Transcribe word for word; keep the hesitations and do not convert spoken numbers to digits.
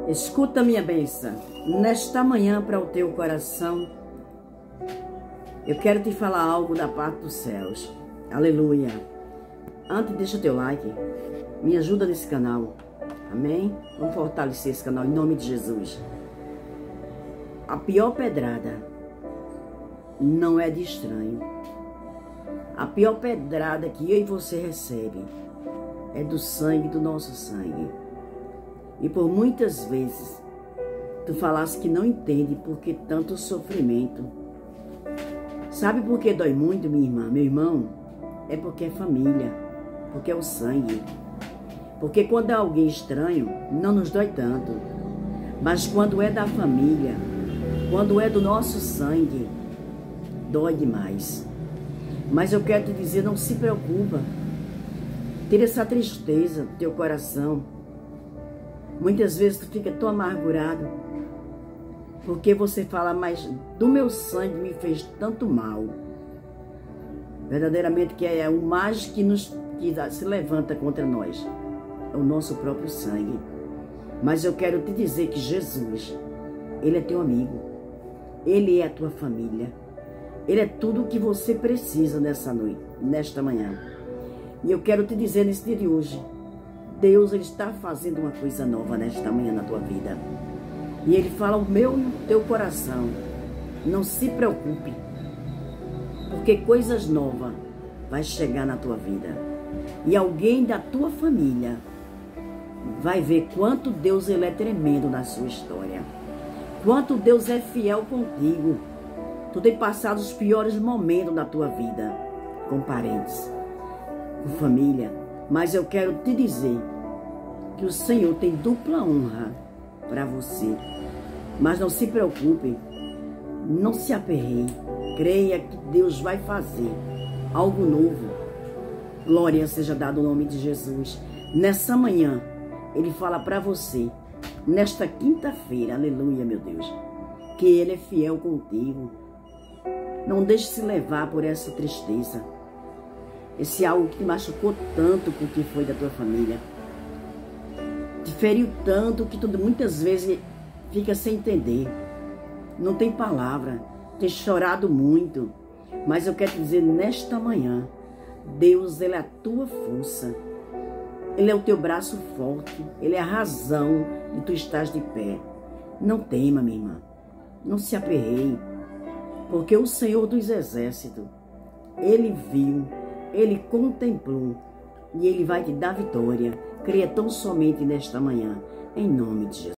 Escuta minha bênção, nesta manhã para o teu coração, eu quero te falar algo da parte dos céus. Aleluia. Antes, deixa o teu like, me ajuda nesse canal, amém? Vamos fortalecer esse canal em nome de Jesus. A pior pedrada não é de estranho. A pior pedrada que eu e você recebe é do sangue, do nosso sangue. E por muitas vezes, tu falaste que não entende por que tanto sofrimento. Sabe por que dói muito, minha irmã, meu irmão? É porque é família, porque é o sangue. Porque quando é alguém estranho, não nos dói tanto. Mas quando é da família, quando é do nosso sangue, dói demais. Mas eu quero te dizer, não se preocupa. Tira essa tristeza do teu coração. Muitas vezes tu fica tão amargurado, porque você fala, mas do meu sangue me fez tanto mal. Verdadeiramente que é o mais que, nos, que se levanta contra nós. É o nosso próprio sangue. Mas eu quero te dizer que Jesus, Ele é teu amigo. Ele é a tua família. Ele é tudo o que você precisa nessa noite, nesta manhã. E eu quero te dizer nesse dia de hoje, Deus, Ele está fazendo uma coisa nova nesta manhã na tua vida. E Ele fala o meu e o teu coração. Não se preocupe, porque coisas novas vai chegar na tua vida. E alguém da tua família vai ver quanto Deus Ele é tremendo na sua história. Quanto Deus é fiel contigo. Tu tem passado os piores momentos da tua vida, com parentes, com família. Mas eu quero te dizer que o Senhor tem dupla honra para você. Mas não se preocupe, não se aperreie. Creia que Deus vai fazer algo novo. Glória seja dada no nome de Jesus. Nessa manhã, Ele fala para você, nesta quinta-feira, aleluia, meu Deus, que Ele é fiel contigo. Não deixe se levar por essa tristeza. Esse algo que te machucou tanto com o que foi da tua família. Te feriu tanto que tu muitas vezes fica sem entender. Não tem palavra. Tem chorado muito. Mas eu quero te dizer, nesta manhã, Deus, Ele é a tua força. Ele é o teu braço forte. Ele é a razão de tu estás de pé. Não tema, minha irmã. Não se aperreie. Porque o Senhor dos Exércitos, Ele viu, Ele contemplou e Ele vai te dar vitória. Creia tão somente nesta manhã, em nome de Jesus.